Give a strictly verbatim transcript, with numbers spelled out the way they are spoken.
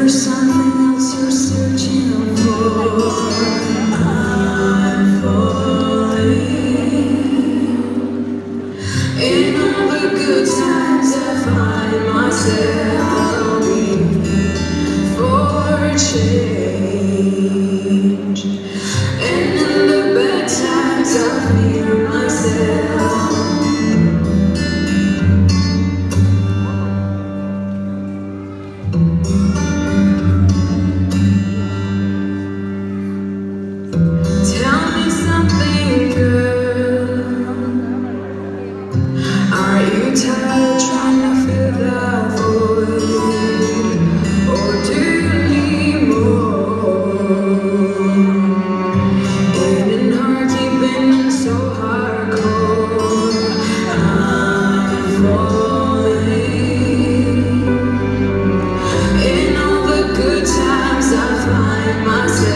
there something else you're searching for? I'm falling. In all the good times I find myself longing for change, and in the bad times I fear myself. Tell me something, girl. Are you tired trying to fill that void, or do you need more? Getting hard, keeping so hardcore. I'm falling. In all the good times I find myself